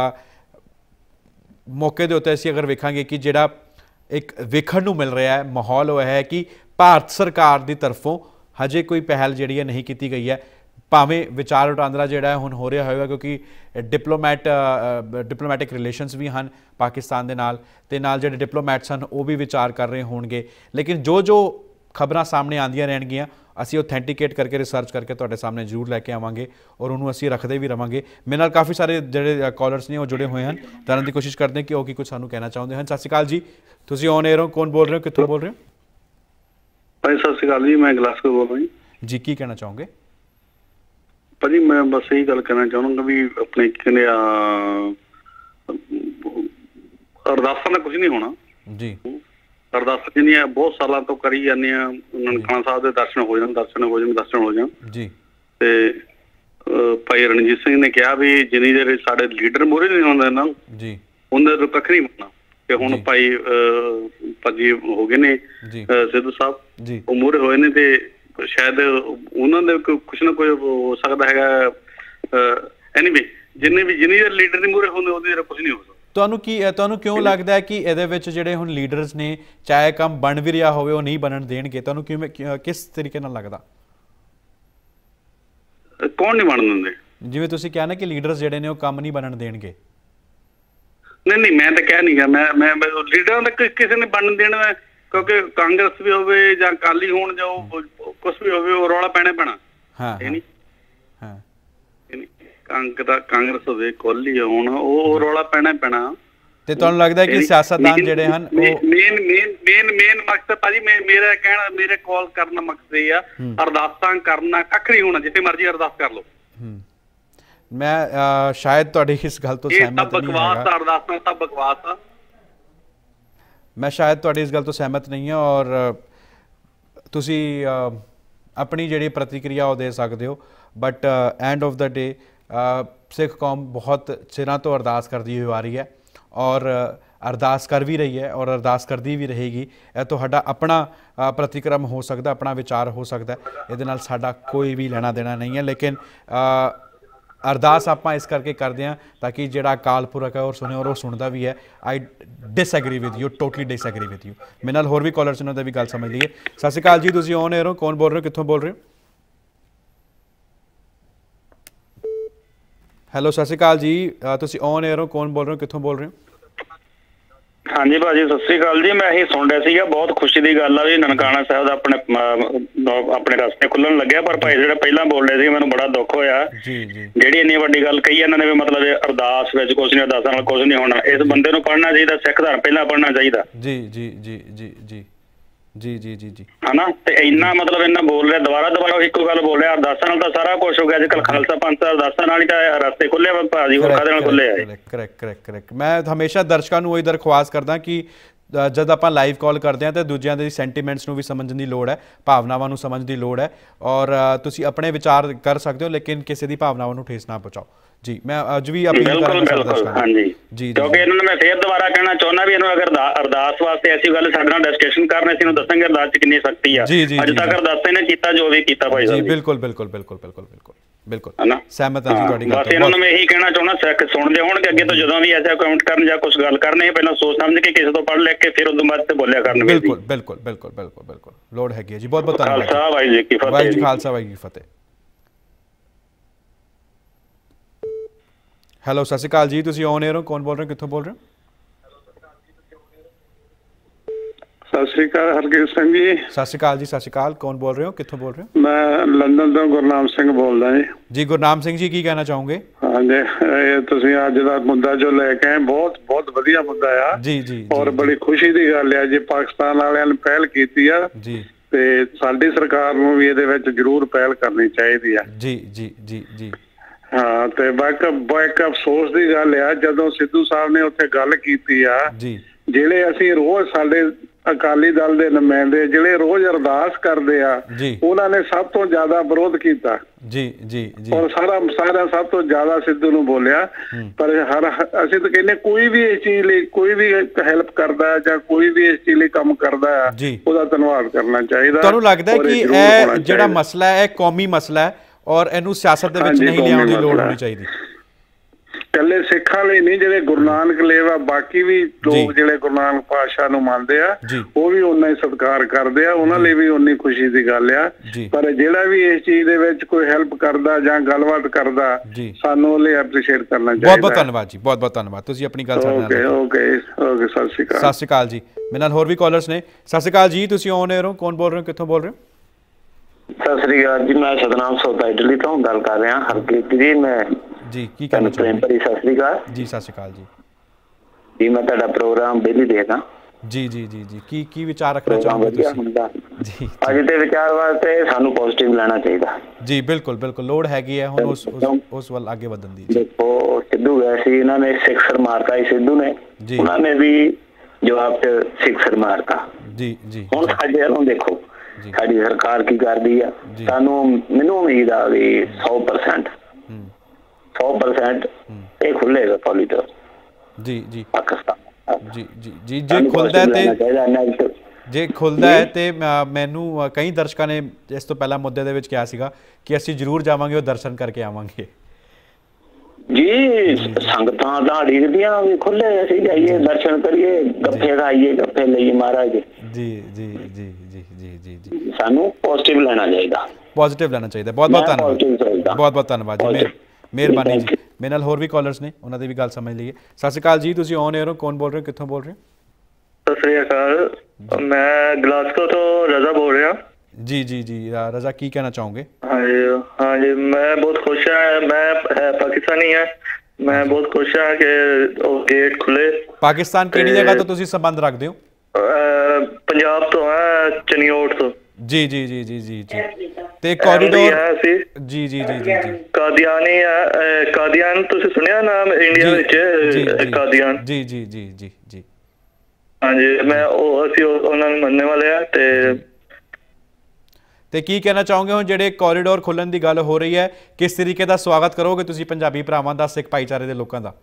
ਮੌਕੇ ਦੇ ਉੱਤੇ ਅਸੀਂ ਅਗਰ ਵੇਖਾਂਗੇ ਕਿ ਜਿਹੜਾ ਇੱਕ ਵੇਖਣ ਨੂੰ ਮਿਲ ਰਿਹਾ ਹੈ ਮਾਹੌਲ ਉਹ ਹੈ ਕਿ ਭਾਰਤ ਸਰਕਾਰ ਦੀ ਤਰਫੋਂ ਹਜੇ ਕੋਈ ਪਹਿਲ ਜਿਹੜੀ ਹੈ ਨਹੀਂ ਕੀਤੀ ਗਈ ਹੈ ਭਾਵੇਂ ਵਿਚਾਰ ਵਟਾਂਦਰਾ ਜਿਹੜਾ ਹੈ ਹੁਣ ਹੋ ਰਿਹਾ ਹੋਵੇਗਾ ਕਿਉਂਕਿ ਡਿਪਲੋਮੈਟ ਡਿਪਲੋਮੈਟਿਕ ਰਿਲੇਸ਼ਨਸ ਵੀ ਹਨ ਪਾਕਿਸਤਾਨ ਦੇ ਨਾਲ ਅਤੇ ਨਾਲ ਜਿਹੜੇ ਡਿਪਲੋਮੈਟਸ ਹਨ ਉਹ ਵੀ ਵਿਚਾਰ ਕਰ ਰਹੇ ਹੋਣਗੇ ਲੇਕਿਨ ਜੋ ਜੋ ਖਬਰਾਂ ਸਾਹਮਣੇ ਆਉਂਦੀਆਂ ਰਹਿਣਗੀਆਂ ਅਸੀਂ ਔਥੈਂਟੀਕੇਟ ਕਰਕੇ ਰਿਸਰਚ ਕਰਕੇ ਤੁਹਾਡੇ ਸਾਹਮਣੇ ਜ਼ਰੂਰ ਲੈ ਕੇ ਆਵਾਂਗੇ ਔਰ ਉਹਨੂੰ ਅਸੀਂ ਰੱਖਦੇ ਵੀ ਰਵਾਂਗੇ ਮੇਰੇ ਨਾਲ ਕਾਫੀ ਸਾਰੇ ਜਿਹੜੇ ਕਾਲਰਸ ਨੇ ਉਹ ਜੁੜੇ ਹੋਏ ਹਨ ਜਾਣਨ ਦੀ ਕੋਸ਼ਿਸ਼ ਕਰਦੇ ਕਿ ਉਹ ਕੀ ਕੁਝ ਸਾਨੂੰ ਕਹਿਣਾ ਚਾਹੁੰਦੇ ਹਨ ਸਤਿ ਸ਼੍ਰੀ ਅਕਾਲ ਜੀ ਤੁਸੀਂ ਔਨ ਏਅਰ ਹੋ ਕੌਣ ਬੋਲ ਰਹੇ ਹੋ ਕਿੱਥੋਂ ਬੋਲ ਰਹੇ ਹੋ ਭਾਈ ਸਤਿ ਸ਼੍ਰੀ ਅਕਾਲ ਜੀ ਮੈਂ ਗਲਾਸਗੋ ਬੋਲ ਰਿਹਾ ਜੀ ਜੀ ਕੀ ਕਹਿਣਾ ਚਾਹੋਗੇ ਭਾਜੀ ਮੈਂ ਬਸ ਇਹੀ ਗੱਲ ਕਰਨਾ ਚਾਹੁੰਦਾ ਵੀ ਆਪਣੇ ਕਹਿੰਦੇ ਆ ਅਰਦਾਸਾਂ ਦਾ ਕੁਝ ਨਹੀਂ ਹੋਣਾ ਜੀ ਅਰਦਾਸਾਂ ਜਿਹੜੀਆਂ ਬਹੁਤ ਸਾਲਾਂ ਤੋਂ ਕਰੀ ਜਾਂਦੇ ਆ ਨਨਕਾਣਾ ਸਾਹਿਬ ਦੇ ਦਰਸ਼ਨ ਹੋ ਜਾਣ ਦਰਸ਼ਨ ਹੋ ਜਾਣ ਦਰਸ਼ਨ ਹੋ ਜਾਣ ਜੀ ਤੇ ਭਾਈ ਰਣਜੀਤ ਸਿੰਘ ਨੇ ਕਿਹਾ ਵੀ ਜਿੰਨੀ ਦੇਰ ਸਾਡੇ ਲੀਡਰ ਮੂਹਰੇ ਨਹੀਂ ਹੁੰਦੇ ਨਾ ਜੀ ਉਹਨਾਂ ਦਾ ਕੱਖ ਨਹੀਂ ਬਣਨਾ ਤੇ ਹੁਣ ਭਾਈ ਭਾਜੀ ਹੋ ਗਏ ਨੇ ਸਿੱਧੂ ਸਾਹਿਬ ਉਹ ਮੂਹਰੇ ਹੋਏ ਨੇ ਤੇ ਸ਼ਾਇਦ ਉਹਨਾਂ ਦੇ ਕੁਛ ਨਾ ਕੋਈ ਹੋ ਸਕਦਾ ਹੈਗਾ ਐਨੀਵੇ ਜਿੰਨੇ ਵੀ ਜਿੰਨੀ ਦੇਰ ਲੀਡਰ ਦੇ ਮੂਹਰੇ ਹੁੰਦੇ ਉਹਦੀ ਦੇਰ ਕੁਛ ਨਹੀਂ ਹੋ ਸਕਦਾ ਤੁਹਾਨੂੰ ਕੀ ਤੁਹਾਨੂੰ ਕਿਉਂ ਲੱਗਦਾ ਹੈ ਕਿ ਇਹਦੇ ਵਿੱਚ ਜਿਹੜੇ ਹੁਣ ਲੀਡਰਸ ਨੇ ਚਾਹੇ ਕੰਮ ਬਣ ਵੀ ਰਿਹਾ ਹੋਵੇ ਉਹ ਨਹੀਂ ਬਣਨ ਦੇਣਗੇ ਤੁਹਾਨੂੰ ਕਿਵੇਂ ਕਿਸ ਤਰੀਕੇ ਨਾਲ ਲੱਗਦਾ ਕੌਣ ਨਹੀਂ ਬਣਨ ਦਿੰਦੇ ਜਿਵੇਂ ਤੁਸੀਂ ਕਿਹਾ ਨਾ ਕਿ ਲੀਡਰਸ ਜਿਹੜੇ ਨੇ ਉਹ ਕੰਮ ਨਹੀਂ ਬਣਨ ਦੇਣਗੇ ਨਹੀਂ ਨਹੀਂ ਮੈਂ ਤਾਂ ਕਹਿ ਨਹੀਂ ਗਿਆ ਮੈਂ ਮੈਂ ਲੀਡਰਾਂ ਦਾ ਕਿਸੇ ਨੇ ਬਣਨ ਦੇਣਾ ਕਿਉਂਕਿ ਕਾਂਗਰਸ ਵੀ ਹੋਵੇ ਜਾਂ ਅਕਾਲੀ ਹੋਣ ਜਾਂ ਕੁਛ ਵੀ ਹੋਵੇ ਉਹ ਰੌਲਾ ਪੈਣਾ ਪੈਣਾ ਹਾਂ ਇਹ ਨਹੀਂ ਹਾਂ ਕਾਂਗਰਸ ਹੋਵੇ ਕੋਹਲੀ ਹੋਣ ਉਹ ਰੌਲਾ ਪੈਣਾ ਪੈਣਾ ਤੇ ਤੁਹਾਨੂੰ ਲੱਗਦਾ ਕਿ ਸਿਆਸਤਦਾਨ ਜਿਹੜੇ ਹਨ ਮੇਨ ਮੇਨ ਮੇਨ ਮੇਨ ਮਕਸਦ ਭਾਜੀ ਮੇਰਾ ਕਹਿਣਾ ਮੇਰੇ ਕਾਲ ਕਰਨ ਦਾ ਮਕਸਦ ਇਹ ਆ ਅਰਦਾਸਾਂ ਕਰਨਾ ਕੱਖ ਨਹੀਂ ਹੋਣਾ ਜਿੱਥੇ ਮਰਜ਼ੀ ਅਰਦਾਸ ਕਰ ਲਓ ਮੈਂ ਸ਼ਾਇਦ ਤੁਹਾਡੀ ਇਸ ਗੱਲ ਤੋਂ ਸਹਿਮਤ ਨਹੀਂ ਬਕਵਾਸ ਆ ਅਰਦਾਸਾਂ ਸਭ ਬਕਵਾਸ ਆ ਮੈਂ ਸ਼ਾਇਦ ਤੁਹਾਡੀ ਇਸ ਗੱਲ ਤੋਂ ਸਹਿਮਤ ਨਹੀਂ ਹਾਂ ਔਰ ਤੁਸੀਂ ਆਪਣੀ ਜਿਹੜੀ ਪ੍ਰਤੀਕਿਰਿਆ ਉਹ ਦੇ ਸਕਦੇ ਹੋ but end of the day Sikh ਕੌਮ ਬਹੁਤ ਚਿਰਾਂ ਤੋਂ ਅਰਦਾਸ ਕਰਦੀ ਹੋਈ ਆ ਰਹੀ ਹੈ ਔਰ ਅਰਦਾਸ ਕਰ ਵੀ ਰਹੀ ਹੈ ਔਰ ਅਰਦਾਸ ਕਰਦੀ ਵੀ ਰਹੇਗੀ ਇਹ ਤੁਹਾਡਾ ਆਪਣਾ ਪ੍ਰਤੀਕਰਮ ਹੋ ਸਕਦਾ ਆਪਣਾ ਵਿਚਾਰ ਹੋ ਸਕਦਾ ਇਹਦੇ ਨਾਲ ਸਾਡਾ ਕੋਈ ਵੀ ਲੈਣਾ ਦੇਣਾ ਨਹੀਂ ਹੈ ਲੇਕਿਨ ਅਰਦਾਸ ਆਪਾਂ ਇਸ ਕਰਕੇ ਕਰਦੇ ਹਾਂ ਤਾਂ ਕਿ ਜਿਹੜਾ ਅਕਾਲ ਪੁਰਖ ਹੈ ਔਰ ਸੁਣੇ ਔਰ ਉਹ ਸੁਣਦਾ ਵੀ ਹੈ I disagree with you totally disagree with you ਮੇਰੇ ਨਾਲ ਹੋਰ ਵੀ ਕਾਲਰਸ ਉਹਨਾਂ ਦਾ ਵੀ ਗੱਲ ਸਮਝ ਲਈਏ ਸਤਿ ਸ਼੍ਰੀ ਅਕਾਲ ਜੀ ਤੁਸੀਂ ਔਨ ਏਅਰ ਹੋ ਕੌਣ ਬੋਲ ਰਹੇ ਹੋ ਕਿੱਥੋਂ ਬੋਲ ਰਹੇ ਹੋ ਹੈਲੋ ਸਤਿ ਸ਼੍ਰੀ ਅਕਾਲ ਜੀ ਤੁਸੀਂ ਔਨ ਏਅਰ ਹੋ ਕੌਣ ਬੋਲ ਰਹੇ ਹੋ ਕਿੱਥੋਂ ਬੋਲ ਰਹੇ ਹੋ ਹਾਂਜੀ ਭਾਜੀ ਸਤਿ ਸ੍ਰੀ ਅਕਾਲ ਜੀ ਮੈਂ ਇਹ ਸੁਣ ਰਿਹਾ ਸੀਗਾ ਬਹੁਤ ਖੁਸ਼ੀ ਦੀ ਗੱਲ ਆ ਵੀ ਨਨਕਾਣਾ ਸਾਹਿਬ ਦਾ ਆਪਣੇ ਆਪਣੇ ਰਸਤੇ ਖੁੱਲਣ ਲੱਗਿਆ ਪਰ ਭਾਈ ਜਿਹੜਾ ਪਹਿਲਾਂ ਬੋਲ ਰਹੇ ਸੀ ਮੈਨੂੰ ਬੜਾ ਦੁੱਖ ਹੋਇਆ ਜਿਹੜੀ ਇੰਨੀ ਵੱਡੀ ਗੱਲ ਕਹੀ ਇਹਨਾਂ ਨੇ ਵੀ ਮਤਲਬ ਅਰਦਾਸ ਵਿੱਚ ਕੁਛ ਨਹੀਂ ਅਰਦਾਸਾਂ ਨਾਲ ਕੁਛ ਨਹੀਂ ਹੋਣਾ ਇਸ ਬੰਦੇ ਨੂੰ ਪੜ੍ਹਨਾ ਚਾਹੀਦਾ ਸਿੱਖ ਧਰਮ ਪਹਿਲਾਂ ਪੜ੍ਹਨਾ ਚਾਹੀਦਾ ਜੀ ਜੀ ਜੀ ਜੀ ਜੀ ਜੀ ਜੀ ਜੀ ਜੀ ਹਨਾ ਤੇ ਇੰਨਾ ਮਤਲਬ ਇੰਨਾ ਬੋਲ ਰਿਹਾ ਦੁਬਾਰਾ ਦੁਬਾਰਾ ਇੱਕੋ ਗੱਲ ਬੋਲ ਰਿਹਾ ਅਰਦਾਸਾਂ ਨਾਲ ਤਾਂ ਸਾਰਾ ਕੁਛ ਹੋ ਗਿਆ ਅੱਜ ਕੱਲ੍ਹ ਖਾਲਸਾ ਪੰਥ ਅਰਦਾਸਾਂ ਨਾਲ ਹੀ ਤਾਂ ਰਸਤੇ ਖੁੱਲੇ ਭਾਜੀ ਹੋਰ ਕਾਹਦੇ ਨਾਲ ਖੁੱਲੇ ਆ ਕਰੈਕਟ ਕਰੈਕਟ ਕਰੈਕਟ ਮੈਂ ਹਮੇਸ਼ਾ ਦਰਸ਼ਕਾਂ ਨੂੰ ਉਹੀ ਦਰਖਾਸਤ ਕਰਦਾ ਕਿ ਜਦ ਆਪਾਂ ਲਾਈਵ ਕਾਲ ਕਰਦੇ ਹਾਂ ਤਾਂ ਦੂਜਿਆਂ ਦੇ ਸੈਂਟੀਮੈਂਟਸ ਨੂੰ ਵੀ ਸਮਝਣ ਦੀ ਲੋੜ ਹੈ, ਭਾਵਨਾਵਾਂ ਨੂੰ ਸਮਝਣ ਦੀ ਲੋੜ ਹੈ, ਔਰ ਤੁਸੀਂ ਆਪਣੇ ਵਿਚਾਰ ਕਰ ਸਕਦੇ ਹੋ ਲੇਕਿਨ ਕਿਸੇ ਦੀ ਭਾਵਨਾਵਾਂ ਨੂੰ ਠੇਸ ਨਾ ਪਹੁੰਚਾਓ। ਜੀ ਮੈਂ ਅੱਜ ਵੀ ਅਪੀਲ ਕਰਾਂਗਾ। ਹਾਂਜੀ ਜੀ, ਕਿਉਂਕਿ ਇਹਨਾਂ ਨੂੰ ਮੈਂ ਫੇਰ ਦੁਬਾਰਾ ਕਹਿਣਾ ਚਾਹੁੰਦਾ ਵੀ ਇਹਨੂੰ ਅਗਰ ਅਰਦਾਸ ਵਾਸਤੇ ਐਸੀ ਗੱਲ ਸਾਡੇ ਨਾਲ ਡਿਸਕਸ਼ਨ ਕਰਨੇ ਸੀ, ਇਹਨੂੰ ਦੱਸਾਂਗੇ ਅਰਦਾਸ ਚ ਕਿੰਨੀ ਸਖਤੀ ਆ। ਅੱਜ ਤੱਕ ਅਰਦਾਸ ਇਹਨੇ ਕੀਤਾ ਜੋ ਵੀ ਕੀਤਾ ਭਾਈ ਸਾਹਿਬ ਜੀ। ਬਿਲਕੁਲ ਬਿਲਕੁਲ ਬਿਲਕੁਲ ਬਿਲਕੁਲ ਬਿਲਕੁਲ ਬਿਲਕੁਲ ਸਹਿਮਤ ਹਾਂ ਜੀ ਤੁਹਾਡੀ ਗੱਲ। ਬਸ ਇਹਨਾਂ ਨੂੰ ਮੈਂ ਇਹੀ ਕਹਿਣਾ ਚਾਹੁੰਦਾ, ਸਿੱਖ ਸੁਣਦੇ ਹੋਣਗੇ ਅੱਗੇ ਤੋਂ ਜਦੋਂ ਵੀ ਐਸਾ ਕਮੈਂਟ ਕਰਨ ਜਾਂ ਕੁਝ ਗੱਲ ਕਰਨੀ, ਪਹਿਲਾਂ ਸੋਚ ਸਮਝ ਕੇ ਕਿਸੇ ਤੋਂ ਪੜ੍ਹ ਲਿਖ ਕੇ ਫਿਰ ਉਦੋਂ ਬਾਅਦ ਤੇ ਬੋਲਿਆ ਕਰਨਗੇ। ਬਿਲਕੁਲ ਬਿਲਕੁਲ ਬਿਲਕੁਲ ਬਿਲਕੁਲ ਬਿਲਕੁਲ ਲੋੜ ਹੈਗੀ ਹੈ ਜੀ। ਬਹੁਤ ਬਹੁਤ ਧੰਨਵਾਦ। ਖਾਲਸਾ ਵਾਹਿਗੁਰੂ ਜੀ ਕੀ ਫਤਿਹ। ਵਾਹਿਗੁਰੂ ਜੀ ਖਾਲਸਾ ਵਾਹਿਗੁਰੂ ਜੀ ਫਤਿਹ। ਹੈਲੋ ਸਤਿ ਸ਼੍ਰੀ ਅਕਾਲ ਜੀ, ਤੁਸੀਂ ਔਨ 에ਅਰ ਹੋ, ਕੌਣ ਬੋਲ ਰਹੇ ਹੋ, ਕਿੱਥੋਂ ਬੋਲ ਰਹੇ ਹੋ? ਸਤਿ ਸ਼੍ਰੀ ਅਕਾਲ ਹਰਕੀਰਤ ਸਿੰਘ ਜੀ। ਸਤਿ ਸ਼੍ਰੀ ਅਕਾਲ ਜੀ, ਸਤਿ ਸ਼੍ਰੀ ਅਕਾਲ, ਕੌਣ ਬੋਲ ਰਹੇ ਹੋ, ਕਿੱਥੋਂ ਬੋਲ ਰਹੇ ਹੋ? ਮੈਂ ਲੰਡਨ ਤੋਂ ਗੁਰਨਾਮ ਸਿੰਘ ਬੋਲਦਾ ਜੀ। ਜੀ ਗੁਰਨਾਮ ਸਿੰਘ ਜੀ, ਕੀ ਕਹਿਣਾ ਚਾਹੋਗੇ? ਹਾਂਜੀ, ਇਹ ਤੁਸੀਂ ਅੱਜ ਦਾ ਮੁੱਦਾ ਜੋ ਲੈ ਕੇ ਆਏ ਬਹੁਤ ਬਹੁਤ ਵਧੀਆ ਮੁੱਦਾ ਆ ਜੀ ਜੀ, ਔਰ ਬੜੀ ਖੁਸ਼ੀ ਦੀ ਗੱਲ ਆ ਜੀ। ਪਾਕਿਸਤਾਨ ਵਾਲਿਆਂ ਨੇ ਪਹਿਲ ਕੀਤੀ ਆ ਜੀ ਤੇ ਸਾਡੀ ਸਰਕਾਰ ਨੂੰ ਵੀ ਇਹਦੇ ਵਿੱਚ ਜ਼ਰੂਰ ਪਹਿਲ ਕਰਨੀ ਚਾਹੀਦੀ ਆ। ਜੀ ਜੀ ਜੀ ਜੀ ਹਾਂ, ਤੇ ਬਾਕੀ ਇੱਕ ਅਫਸੋਸ ਦੀ ਗੱਲ ਆ, ਜਦੋਂ ਸਿੱਧੂ ਸਾਹਿਬ ਨੇ ਉੱਥੇ ਗੱਲ ਕੀਤੀ ਆ ਜੀ, ਜਿਹੜੇ ਅਸੀਂ ਰੋਜ਼ ਸਾਡੇ ਅਕਾਲੀ ਦਲ ਦੇ ਨੁਮਾਇੰਦੇ ਜਿਹੜੇ ਰੋਜ਼ ਅਰਦਾਸ ਕਰਦੇ ਆ, ਉਹਨਾਂ ਨੇ ਸਭ ਤੋਂ ਜ਼ਿਆਦਾ ਵਿਰੋਧ ਕੀਤਾ ਜੀ ਜੀ ਜੀ ਔਰ ਸਾਰਾ ਸਾਰਾ ਸਭ ਤੋਂ ਜ਼ਿਆਦਾ ਸਿੱਧੂ ਨੂੰ ਬੋਲਿਆ। ਪਰ ਹਰ ਅਸੀਂ ਤਾਂ ਕਹਿੰਦੇ ਕੋਈ ਵੀ ਇਸ ਚੀਜ਼ ਲਈ ਕੋਈ ਵੀ ਹੈਲਪ ਕਰਦਾ ਜਾਂ ਕੋਈ ਵੀ ਇਸ ਚੀਜ਼ ਲਈ ਕੰਮ ਕਰਦਾ ਆ, ਉਹਦਾ ਧੰਨਵਾਦ ਕਰਨਾ ਚਾਹੀਦਾ। ਤੁਹਾਨੂੰ ਲੱਗਦਾ ਕਿ ਇਹ ਜਿਹੜਾ ਮਸਲਾ ਹੈ ਕੌਮੀ ਮਸਲਾ ਹੈ ਔਰ ਇਹਨੂੰ ਸਿਆਸਤ ਦੇ ਵਿੱਚ ਨਹੀਂ ਲਿਆਉਣ ਦੀ ਲੋੜ ਹੋਣੀ ਚਾਹੀਦੀ? ਕੱਲੇ ਸਿੱਖਾਂ ਲਈ ਨਹੀਂ, ਜਿਹੜੇ ਗੁਰੂ ਨਾਨਕ ਲੇਵਾ ਬਾਕੀ ਵੀ ਲੋਕ ਜਿਹੜੇ ਗੁਰੂ ਨਾਨਕ ਪਾਤਸ਼ਾਹ ਨੂੰ ਮੰਨਦੇ ਆ ਉਹ ਵੀ ਉਹਨਾਂ ਹੀ ਸਤਿਕਾਰ ਕਰਦੇ ਆ, ਉਹਨਾਂ ਲਈ ਵੀ ਉਨੀ ਖੁਸ਼ੀ ਦੀ ਗੱਲ ਆ। ਪਰ ਜਿਹੜਾ ਵੀ ਇਸ ਚੀਜ਼ ਦੇ ਵਿੱਚ ਕੋਈ ਹੈਲਪ ਕਰਦਾ ਜਾਂ ਗੱਲਬਾਤ ਕਰਦਾ, ਸਾਨੂੰ ਉਹਲੇ ਐਪਰੀਸ਼ੀਏਟ ਕਰਨਾ ਚਾਹੀਦਾ। ਬਹੁਤ ਬਹੁਤ ਧੰਨਵਾਦ ਜੀ, ਬਹੁਤ ਬਹੁਤ ਧੰਨਵਾਦ, ਤੁਸੀਂ ਆਪਣੀ ਗੱਲ ਸਾਡੇ ਨਾਲ। ਓਕੇ ਓਕੇ ਓਕੇ, ਸਤਿ ਸ਼੍ਰੀ ਅਕਾਲ। ਸਤਿ ਸ਼੍ਰੀ ਅਕਾਲ ਜੀ। ਮੇਰੇ ਨਾਲ ਹੋਰ ਵੀ ਕਾਲਰਸ ਨੇ। ਸਤਿ ਸ਼੍ਰੀ ਅਕਾਲ ਜੀ, ਤੁਸੀਂ ਔਨ 에ਅਰ ਹੋ, ਕੌਣ ਬੋਲ ਰਹੇ ਹੋ, ਕਿੱਥੋਂ ਬੋਲ ਰਹੇ ਹੋ? ਸਤਿ ਸ੍ਰੀ ਅਕਾਲ ਜੀ, ਮੈਂ ਸਤਨਾਮ ਸੋਤਾ ਇਟਲੀ ਤੋਂ ਗੱਲ ਕਰ ਰਿਹਾ। ਹਰਕੀਰਤ ਜੀ, ਮੈਂ ਜੀ ਕੀ ਕਹਿਣਾ ਚਾਹੁੰਦੇ? ਪ੍ਰੇਮ ਭਰੀ ਸਤਿ ਸ੍ਰੀ ਅਕਾਲ ਜੀ। ਸਤਿ ਸ਼੍ਰੀ ਅਕਾਲ ਜੀ। ਜੀ ਮੈਂ ਤੁਹਾਡਾ ਪ੍ਰੋਗਰਾਮ ਡੇਲੀ ਦੇਖਦਾ ਜੀ ਜੀ ਜੀ ਜੀ ਕੀ ਕੀ ਵਿਚਾਰ ਰੱਖਣਾ ਚਾਹੁੰਦੇ ਤੁਸੀਂ? ਜੀ ਅੱਜ ਦੇ ਵਿਚਾਰ ਵਾਸਤੇ ਸਾਨੂੰ ਪੋਜ਼ਿਟਿਵ ਲੈਣਾ ਚਾਹੀਦਾ। ਜੀ ਬਿਲਕੁਲ ਬਿਲਕੁਲ ਲੋੜ ਹੈਗੀ ਹੈ ਹੁਣ ਉਸ ਉਸ ਵੱਲ ਅੱਗੇ ਵਧਣ ਦੀ। ਦੇਖੋ ਸਿੱਧੂ ਗਏ ਸੀ, ਇਹਨਾਂ ਨੇ ਸਿਕਸਰ ਮਾਰਤਾ ਸੀ ਸਿੱਧੂ ਨੇ, ਉਹਨਾਂ ਨੇ ਵੀ ਜਵਾਬ ਚ ਸਿਕਸਰ ਮਾਰਤਾ। ਜੀ ਜੀ ਹੁਣ ਸਾਡੇ ਵੱਲੋਂ ਦੇਖੋ ਸਾਡੀ ਸਰਕਾਰ ਕੀ ਕਰਦੀ ਆ। ਸਾਨੂੰ ਮੈਨੂੰ ਉਮੀਦ ਆ ਵੀ ਸੌ ਪ੍ਰਸੈਂਟ ਸੌ ਪ੍ਰਸੈਂਟ ਇਹ ਖੁੱਲੇਗਾ ਪੋਲੀਟਰ। ਜੀ ਜੀ ਪਾਕਿਸਤਾਨ ਜੀ ਜੀ ਜੀ ਜੇ ਖੁੱਲਦਾ ਹੈ ਤੇ ਜੇ ਖੁੱਲਦਾ ਹੈ ਤੇ ਮੈਨੂੰ ਕਈ ਦਰਸ਼ਕਾਂ ਨੇ ਇਸ ਤੋਂ ਪਹਿਲਾਂ ਮੁੱਦੇ ਦੇ ਵਿੱਚ ਕਿਹਾ ਸੀਗਾ ਕਿ ਅਸੀਂ ਜ਼ਰੂਰ ਜਾਵਾਂਗੇ, ਉਹ ਦਰਸ਼ਨ ਕਰਕੇ ਆਵਾਂਗੇ। ਜੀ ਸੰਗਤਾਂ ਤਾਂ ਡੀਕਦੀਆਂ ਵੀ ਖੁੱਲੇ, ਅਸੀਂ ਜਾਈਏ ਦਰਸ਼ਨ ਕਰੀਏ, ਗੱਫੇ ਖਾਈਏ, ਗੱਫੇ ਲਈਏ ਮਹਾਰਾਜ ਜੀ। ਜੀ ਜੀ ਜੀ ਜੀ ਜੀ ਜੀ ਜੀ ਸਾਨੂੰ ਪੋਜ਼ਿਟਿਵ ਲੈਣਾ ਚਾਹੀਦਾ, ਪੋਜ਼ਿਟਿਵ ਲੈਣਾ ਚਾਹੀਦਾ। ਬਹੁਤ ਬਹੁਤ ਧੰਨਵਾਦ, ਬਹੁਤ ਬਹੁਤ ਧੰਨਵਾਦ ਜੀ, ਮਿਹਰਬਾਨੀ ਜੀ। ਮੇਰੇ ਨਾਲ ਹੋਰ ਵੀ ਕਾਲਰਸ ਨੇ, ਉਹਨਾਂ ਦੀ ਵੀ ਗੱਲ ਸਮਝ ਲਈਏ। ਸਤਿ ਸ਼੍ਰੀ ਅਕਾਲ ਜੀ, ਤੁਸੀਂ ਔਨ 에ਅਰ ਹੋ, ਕੌਣ ਬੋਲ ਰਹੇ ਹੋ, ਕਿੱਥੋਂ ਬੋਲ ਰਹੇ ਹੋ? ਸਤਿ ਸ਼੍ਰੀ ਅਕਾਲ, ਮੈਂ ਗਲਾਸਗੋ ਤੋਂ ਰਜ਼ਾ ਬੋਲ ਰਿਹਾ। ਜੀ ਜੀ ਜੀ ਰਜ਼ਾ, ਕੀ ਕਹਿਣਾ ਚਾਹੋਗੇ? ਹਾਂਜੀ ਹਾਂਜੀ, ਮੈਂ ਬਹੁਤ ਖੁਸ਼ ਹਾਂ, ਮੈਂ ਪਾਕਿਸਤਾਨੀ ਹਾਂ, ਮੈਂ ਬਹੁਤ ਖੁਸ਼ ਹਾਂ ਕਿ ਉਹ ਗੇਟ ਖੁੱਲੇ। ਪਾਕਿਸਤਾਨ ਕਿਹੜੀ ਜਗ੍ਹਾ ਤੋਂ ਤੁਸੀਂ ਸੰਬੰਧ ਰੱਖਦੇ ਹੋ? ਪੰਜਾਬ ਤੋਂ ਹੈ, ਚਨਿਓਟ ਤੋਂ। ਜੀ ਜੀ ਜੀ ਜੀ ਜੀ ਜੀ ਤੇ ਕੋਰੀਡੋਰ ਜੀ ਜੀ ਜੀ ਜੀ ਕਾਦੀਆਨੀ ਹੈ, ਕਾਦੀਆਨ ਤੁਸੀਂ ਸੁਣਿਆ ਨਾਮ ਇੰਡੀਆ ਵਿੱਚ? ਕਾਦੀਆਨ ਜੀ ਜੀ ਜੀ ਜੀ ਜੀ ਹਾਂਜੀ, ਮੈਂ ਉਹ ਅਸੀਂ ਉਹਨਾਂ ਨੂੰ ਮੰਨਣ ਵਾਲੇ ਆ। ਤੇ ਤੇ ਕੀ ਕਹਿਣਾ ਚਾਹੋਗੇ ਹੁਣ ਜਿਹੜੇ ਕੋਰੀਡੋਰ ਖੁੱਲਣ ਦੀ ਗੱਲ ਹੋ ਰਹੀ ਹੈ, ਕਿਸ ਤਰੀਕੇ ਦਾ ਸਵਾਗਤ ਕਰੋਗੇ ਤੁਸੀਂ ਪੰਜਾਬੀ ਭਰਾਵਾਂ ਦਾ, ਸਿੱਖ ਭਾਈਚਾਰੇ ਦੇ ਲੋਕਾਂ ਦਾ?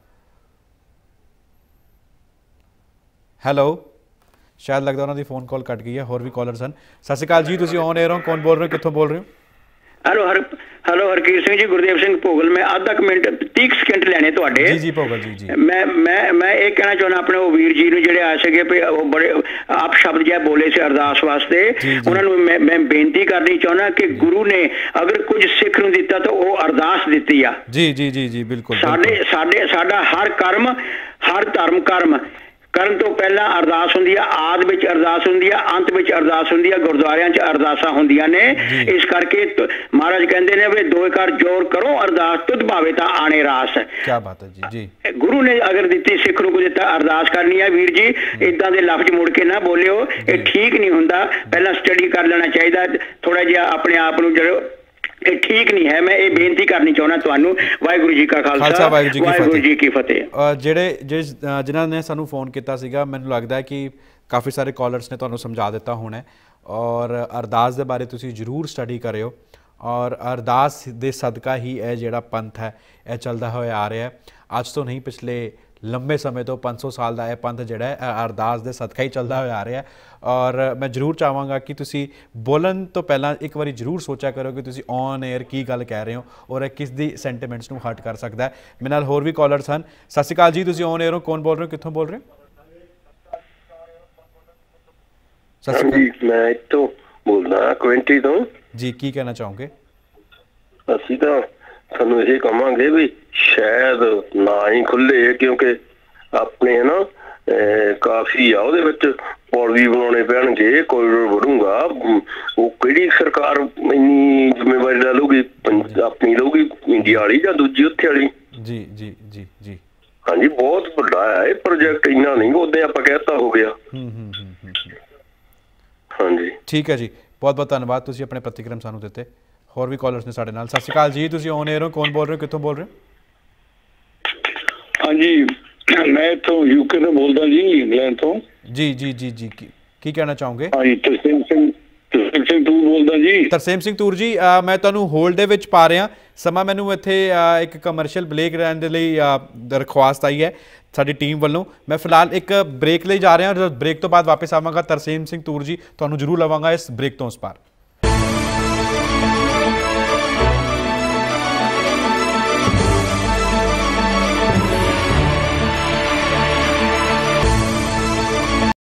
ਹੈਲੋ, ਸ਼ਾਇਦ ਲੱਗਦਾ ਉਹਨਾਂ ਦੀ ਫੋਨ ਕਾਲ ਕੱਟ ਗਈ ਹੈ। ਹੋਰ ਵੀ ਕਾਲਰਸ ਹਨ। ਸਤਿ ਸ਼੍ਰੀ ਅਕਾਲ ਜੀ, ਤੁਸੀਂ ਔਨ 에ਅਰ ਹੋ, ਕੌਣ ਬੋਲ ਰਹੇ ਹੋ, ਕਿੱਥੋਂ ਬੋਲ ਰਹੇ ਹੋ? ਹੈਲੋ ਹਰ ਹੈਲੋ ਹਰਕੀਰਤ ਸਿੰਘ ਜੀ, ਗੁਰਦੇਵ ਸਿੰਘ ਭੋਗਲ। ਮੈਂ ਅੱਧਾ ਕੁ ਮਿੰਟ ਤੀਹ ਸਕਿੰਟ ਲੈਣੇ ਤੁਹਾਡੇ। ਜੀ ਜੀ ਭੋਗਲ ਜੀ ਜੀ। ਮੈਂ ਮੈਂ ਮੈਂ ਇਹ ਕਹਿਣਾ ਚਾਹੁੰਦਾ ਆਪਣੇ ਉਹ ਵੀਰ ਜੀ ਨੂੰ ਜਿਹੜੇ ਆ ਸਕੇ ਵੀ ਉਹ ਬੜੇ ਆਪ ਸ਼ਬਦ ਜਿਹਾ ਬੋਲੇ ਸੀ ਅਰਦਾਸ ਵਾਸਤੇ, ਉਹਨਾਂ ਨੂੰ ਮੈਂ ਮੈਂ ਬੇਨਤੀ ਕਰਨੀ ਚਾਹੁੰਦਾ ਕਿ ਗੁਰੂ ਨੇ ਅਗਰ ਕੁਝ ਸਿੱਖ ਨੂੰ ਦਿੱਤਾ ਤਾਂ ਉਹ ਅਰਦਾਸ ਦਿੱਤੀ ਆ। ਜੀ ਜੀ ਜੀ ਜੀ ਬਿਲਕੁਲ। ਸਾਡੇ ਸਾਡੇ ਸਾਡਾ ਹਰ ਕਰਮ, ਹਰ ਧਰਮ ਕਰਮ ਕਰਨ ਤੋਂ ਪਹਿਲਾਂ ਅਰਦਾਸ ਹੁੰਦੀ ਆ, ਆਦ ਵਿੱਚ ਅਰਦਾਸ ਹੁੰਦੀ ਆ, ਅੰਤ ਵਿੱਚ ਅਰਦਾਸ ਹੁੰਦੀ ਆ, ਗੁਰਦੁਆਰਿਆਂ 'ਚ ਅਰਦਾਸਾਂ ਹੁੰਦੀਆਂ ਨੇ। ਇਸ ਕਰਕੇ ਮਹਾਰਾਜ ਕਹਿੰਦੇ ਨੇ ਵੀ ਦੋ ਕਰ ਜੋਰ ਕਰੋ ਅਰਦਾਸ, ਤੁਧ ਭਾਵੇ ਤਾਂ ਆਣੇ ਰਾਸ। ਕੀ ਬਾਤ ਹੈ ਜੀ ਜੀ। ਗੁਰੂ ਨੇ ਅਗਰ ਦਿੱਤੀ, ਸਿੱਖ ਨੂੰ ਕੋਈ ਦਿੱਤਾ, ਅਰਦਾਸ ਕਰਨੀ ਆ। ਵੀਰ ਜੀ ਇਦਾਂ ਦੇ ਲਫ਼ਜ਼ ਮੁੜ ਕੇ ਨਾ ਬੋਲਿਓ, ਇਹ ਠੀਕ ਨਹੀਂ ਹੁੰਦਾ। ਪਹਿਲਾਂ ਸਟੱਡੀ ਕਰ ਲੈਣਾ ਚਾਹੀਦਾ ਥੋੜਾ ਜਿਹਾ, ਆਪਣੇ ਆਪ ਨੂੰ ਜਦੋਂ ਇਹ ਠੀਕ ਨਹੀਂ ਹੈ। ਮੈਂ ਇਹ ਬੇਨਤੀ ਕਰਨੀ ਚਾਹੁੰਦਾ ਤੁਹਾਨੂੰ। ਵਾਹਿਗੁਰੂ ਜੀ ਕਾ ਖਾਲਸਾ, ਵਾਹਿਗੁਰੂ ਜੀ ਕੀ ਫਤਿਹ। ਜਿਹੜੇ ਜਿਨ੍ਹਾਂ ਨੇ ਸਾਨੂੰ ਫੋਨ ਕੀਤਾ ਸੀਗਾ, ਮੈਨੂੰ ਲੱਗਦਾ ਹੈ ਕਿ ਕਾਫੀ ਸਾਰੇ ਕਾਲਰਸ ਨੇ ਤੁਹਾਨੂੰ ਸਮਝਾ ਦਿੱਤਾ ਹੋਣਾ, ਔਰ ਅਰਦਾਸ ਦੇ ਬਾਰੇ ਤੁਸੀਂ ਜ਼ਰੂਰ ਸਟੱਡੀ ਕਰਿਓ, ਔਰ ਅਰਦਾਸ ਦੇ ਸਦਕਾ ਹੀ ਇਹ ਜਿਹੜਾ ਪੰਥ ਹੈ ਇਹ ਚੱਲਦਾ ਹੋਇਆ ਆ ਰਿਹਾ। ਅੱਜ ਤੋਂ ਨਹੀਂ, ਪਿਛਲੇ ਲੰਬੇ ਸਮੇਂ ਤੋਂ ਪੰਜ ਸੌ ਸਾਲ ਦਾ ਇਹ ਪੰਥ ਜਿਹੜਾ ਹੈ ਅਰਦਾਸ ਦੇ ਸਦਕਾ ਹੀ ਚੱਲਦਾ ਹੋਇਆ ਆ ਰਿਹਾ। ਔਰ ਮੈਂ ਜ਼ਰੂਰ ਚਾਹਾਂਗਾ ਕਿ ਤੁਸੀਂ ਬੋਲਣ ਤੋਂ ਪਹਿਲਾਂ ਇੱਕ ਵਾਰੀ ਜ਼ਰੂਰ ਸੋਚਿਆ ਕਰੋ ਕਿ ਤੁਸੀਂ ਔਨ ਏਅਰ ਕੀ ਗੱਲ ਕਹਿ ਰਹੇ ਹੋ ਔਰ ਕਿਸ ਦੀ ਸੈਂਟੀਮੈਂਟਸ ਨੂੰ ਹਰਟ ਕਰ ਸਕਦਾ ਹੈ। ਮੇਰੇ ਨਾਲ ਹੋਰ ਵੀ ਕਾਲਰਸ ਹਨ। ਸਤਿ ਸ਼੍ਰੀ ਅਕਾਲ ਜੀ, ਤੁਸੀਂ ਔਨ ਏਅਰ ਹੋ, ਕੌਣ ਬੋਲ ਰਹੇ ਹੋ, ਕਿੱਥੋਂ ਬੋਲ ਰਹੇ ਹੋ? ਸਤਿ ਸ਼੍ਰੀ ਅਕਾਲ, ਮੈਂ ਇੱਥੋਂ ਬੋਲਦਾ ਕੁਇੰਟੀ ਤੋਂ ਜੀ। ਕੀ ਕਹਿਣਾ ਚਾਹੋਗੇ? ਅਸੀਂ ਤਾਂ ਸਾਨੂੰ ਇਹ ਕਹਾਂਗੇ ਵੀ ਸ਼ਾਇਦ ਨਾ ਹੀ ਖੁੱਲੇ, ਕਿਉਂਕਿ ਆਪਣੇ ਹੈ ਨਾ ਕਾਫੀ ਆ ਉਹਦੇ ਵਿੱਚ ਪੁਲ ਵੀ ਬਣਾਉਣੇ ਪੈਣਗੇ, ਕੋਰੀਡੋਰ ਬਣੂਗਾ। ਉਹ ਕਿਹੜੀ ਸਰਕਾਰ ਇੰਨੀ ਜ਼ਿੰਮੇਵਾਰੀ ਲੈ ਲਊਗੀ? ਆਪਣੀ ਲਊਗੀ ਇੰਡੀਆ ਵਾਲੀ ਜਾਂ ਦੂਜੀ ਉੱਥੇ ਵਾਲੀ? ਜੀ ਜੀ ਜੀ ਜੀ ਹਾਂਜੀ, ਬਹੁਤ ਵੱਡਾ ਹੈ ਇਹ ਪ੍ਰੋਜੈਕਟ, ਇੰਨਾ ਨਹੀਂ ਉਹਦੇ ਆਪਾਂ ਕਹਿਤਾ ਹੋ ਗਿਆ। ਹਾਂਜੀ, ਠੀਕ ਹੈ ਜੀ, ਬਹੁਤ ਬਹੁਤ ਧੰਨਵਾਦ, ਤੁਸੀਂ ਆਪਣੇ ਪ੍ਰਤੀਕਰਮ ਸਾਨੂੰ ਦਿੱਤੇ। ਹੋਰ ਵੀ ਕਾਲਰਸ ਨੇ ਸਾਡੇ ਨਾਲ। ਸਤਿ ਸ਼੍ਰੀ ਅਕਾਲ ਜੀ, ਤੁਸੀਂ ਔਨ ਏਅਰ ਹੋ, ਕੌਣ ਬੋਲ ਰਹੇ ਹੋ, ਕਿੱਥੋਂ ਬੋਲ ਰਹੇ ਹੋ? ਹਾਂਜੀ, ਮੈਂ ਇੱਥੋਂ ਯੂਕੇ ਤੋਂ ਬੋਲਦਾ ਜੀ, ਇੰਗਲੈਂਡ ਤੋਂ। ਜੀ ਜੀ ਜੀ ਜੀ ਕੀ ਕਹਿਣਾ ਚਾਹੋਗੇ? ਹਾਂਜੀ, ਤਰਸੇਮ ਸਿੰਘ ਤਰਸੇਮ ਸਿੰਘ ਤੂਰ ਬੋਲਦਾ ਜੀ। ਤਰਸੇਮ ਸਿੰਘ ਤੂਰ ਜੀ, ਮੈਂ ਤੁਹਾਨੂੰ ਹੋਲਡ ਦੇ ਵਿੱਚ ਪਾ ਰਿਹਾ ਸਮਾਂ। ਮੈਨੂੰ ਇੱਥੇ ਇੱਕ ਕਮਰਸ਼ੀਅਲ ਬ੍ਰੇਕ ਲੈਣ ਦੇ ਲਈ ਦਰਖਾਸਤ ਆਈ ਹੈ ਸਾਡੀ ਟੀਮ ਵੱਲੋਂ। ਮੈਂ ਫਿਲਹਾਲ ਇੱਕ ਬ੍ਰੇਕ ਲਈ ਜਾ ਰਿਹਾ, ਬ੍ਰੇਕ ਤੋਂ ਬਾਅਦ ਵਾਪਸ ਆਵਾਂਗਾ। ਤਰਸੇਮ ਸਿੰਘ ਤੂਰ ਜੀ, ਤੁਹਾਨੂੰ ਜ਼ਰੂਰ ਲਵਾਂਗਾ ਇਸ ਬ੍ਰੇਕ ਤੋਂ ਉਸ ਪਾਰ।